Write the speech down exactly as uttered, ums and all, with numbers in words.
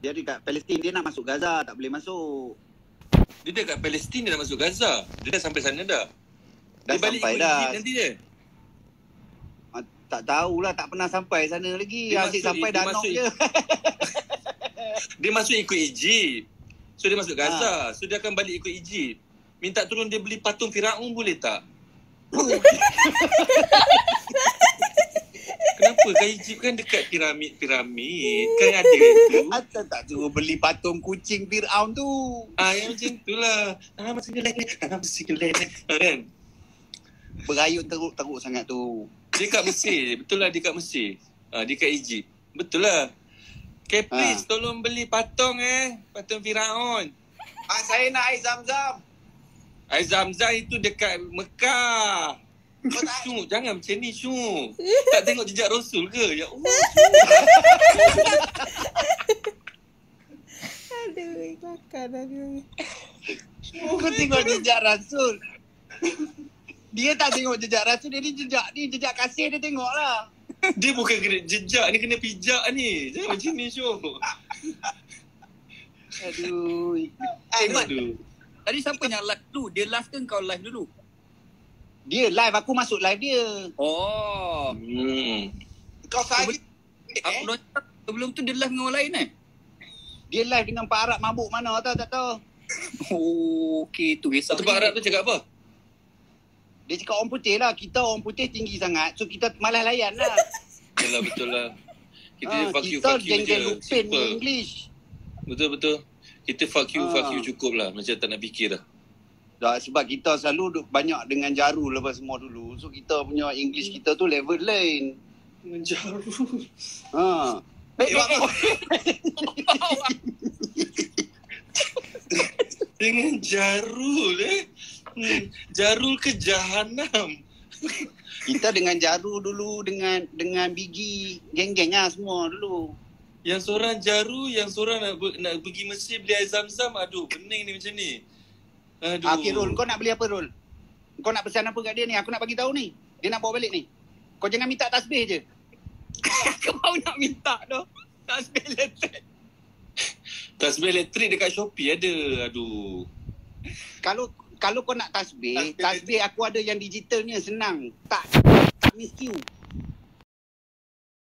Dia dekat Palestin, dia nak masuk Gaza, tak boleh masuk. Dia dekat Palestin, dia nak masuk Gaza. Dia dah sampai sana dah. Dah Dia balik sampai ikut dah. Egypt nanti dia. Ah, tak tahulah, tak pernah sampai sana lagi. Dia Asyik masuk- sampai dia Danok masuk- je. Dia masuk ikut Egypt. So dia masuk Gaza. Ha. So dia akan balik ikut Egypt. Minta tolong dia beli patung Firaun boleh tak? Kenapa? Kan Egypt kan dekat piramid-piramid. Kan ada tu. Asal tak suruh beli patung kucing Fir'aun tu. Ah, yang macam tu lah. Ah, masih gelap. Ah, masih gelap. Ah, kan? Berayut teruk-teruk sangat tu. Dia kat Mesir. Betul lah dia kat Mesir. Ah, dia kat Egypt. Betul lah. Caprice, Ha. tolong beli patung eh. Patung Firaun. Ah, saya nak air zam-zam. Air Zam-Zam itu dekat Mekah. Kau tak Syuk, jangan macam ni Syuk. Tak tengok jejak Rasul ke? Ya Allah. Aduh, kelakar dah dia. Kau tengok jejak Rasul. Dia tak tengok jejak Rasul, dia ni jejak ni, jejak kasih dia tengok lah. Dia bukan kena jejak ni, kena pijak ni. Jangan macam ni Syuk. Aduh. Eh, Mat, Aduh. tadi siapa yang live dulu? Dia live ke kau live dulu? Dia live, aku masuk live dia. Oh. Hmm. Kau kali Aku eh? dah cakap sebelum tu dia live dengan orang lain eh? Dia live dengan Pak Arab mabuk mana tahu tak tahu. Oh, okey tu kisah. Satu Pak Arab tu cakap apa? Dia cakap orang putih lah. Kita orang putih tinggi sangat. So kita malas layan lah. Betul lah, betul lah. Kita Ah, fuck you, kita fuck you geng-geng je. lupin Simple. English. Betul-betul. Kita fuck you, fuck Ah. you cukup lah. Macam tak nak fikir dah. Dah, sebab kita selalu duk banyak dengan jaru lepas semua dulu. So kita punya English kita tu level lain. Menjaru. Ha. Eh, eh, eh. Dengan Jarul eh. Hmm. Jarul ke Jahanam. Kita dengan jaru dulu, dengan dengan bigi, geng-geng lah semua dulu. Yang seorang Jaru, yang seorang nak, nak pergi Mesir beli air Zam-Zam. Aduh, pening ni macam ni. Aduh. Ah, okay, Rul, kau nak beli apa, Rul? Kau nak pesan apa kat dia ni? Aku nak bagi tahu ni. Dia nak bawa balik ni. Kau jangan minta tasbih je. Kau nak minta tu. Tasbih elektrik. Tasbih elektrik dekat Shopee ada. Aduh. Kalau kalau kau nak tasbih, tasbih aku ada yang digitalnya senang. Tak tak miss queue.